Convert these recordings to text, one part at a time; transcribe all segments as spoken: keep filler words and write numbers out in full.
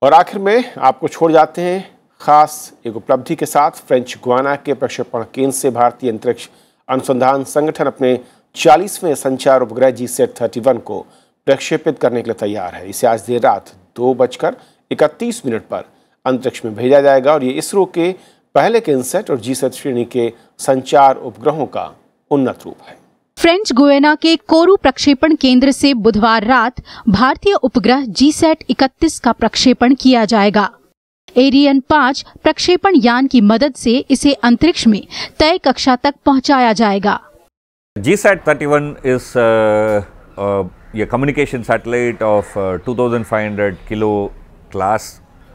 और आखिर में आपको छोड़ जाते हैं खास एक उपलब्धि के साथ। फ्रेंच गुयाना के प्रक्षेपण केंद्र से भारतीय अंतरिक्ष अनुसंधान संगठन अपने चालीसवें संचार उपग्रह जी सैट थर्टी वन को प्रक्षेपित करने के लिए तैयार है। इसे आज देर रात दो बजकर इकतीस मिनट पर अंतरिक्ष में भेजा जाएगा और ये इसरो के पहले केंसैट और जी सैट श्रेणी के संचार उपग्रहों का उन्नत रूप है। फ्रेंच गुयाना के कोरू प्रक्षेपण केंद्र से बुधवार रात भारतीय उपग्रह जी सैट इकतीस का प्रक्षेपण किया जाएगा। एरियन पाँच प्रक्षेपण यान की मदद से इसे अंतरिक्ष में तय कक्षा तक पहुंचाया जाएगा। G SAT thirty-one is uh, uh, a communication satellite of uh, two thousand five hundred kilo class.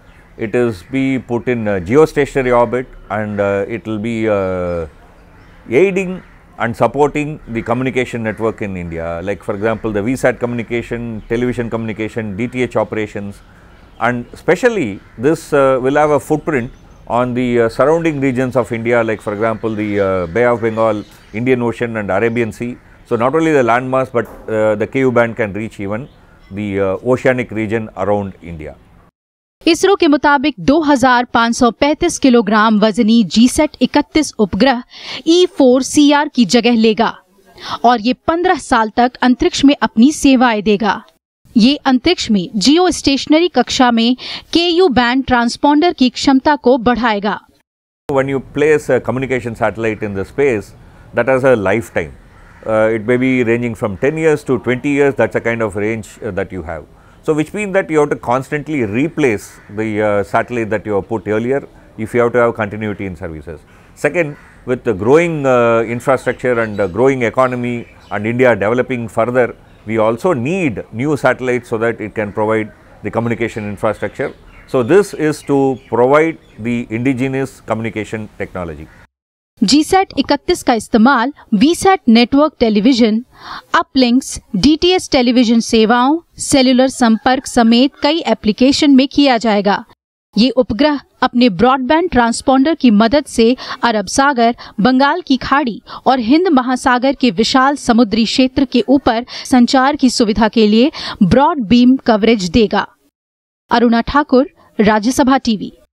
It is be put in uh, geostationary orbit, and uh, it will be uh, aiding and supporting the communication network in India, like for example the V SAT communication, television communication, D T H operations, and especially this uh, will have a footprint on the uh, surrounding regions of India, like for example the uh, Bay of Bengal, Indian Ocean and Arabian Sea. So not only the landmass, but uh, the Ku band can reach even the uh, oceanic region around India. ISRO के मुताबिक दो हज़ार पाँच सौ पैंतीस kilogram वजनी जी sat इकतीस उपग्रह ई फोर सी आर की जगह लेगा और ये पंद्रह साल तक अंतरिक्ष में अपनी सेवाएं देगा। ये अंतरिक्ष में जियो स्टेशनरी कक्षा में Ku बैंड ट्रांसपॉन्डर की क्षमता को बढ़ाएगा। When you place a communication satellite in the space, that has a lifetime. Uh, it may be ranging from ten years to twenty years. That's a kind of range uh, that you have. So which means that you have to constantly replace the uh, satellite that you have put earlier if you have to have continuity in services. Second, with the growing uh, infrastructure and uh, growing economy and India developing further, we also need new satellites so that it can provide the communication infrastructure. So this is to provide the indigenous communication technology. G sat इकतीस का इस्तेमाल V sat network television, uplinks, D T H television सेवाओं, cellular संपर्क समेत कई application में किया जाएगा। ये उपग्रह अपने ब्रॉडबैंड ट्रांसपॉन्डर की मदद से अरब सागर, बंगाल की खाड़ी और हिंद महासागर के विशाल समुद्री क्षेत्र के ऊपर संचार की सुविधा के लिए ब्रॉड बीम कवरेज देगा। अरुणा ठाकुर, राज्यसभा टीवी।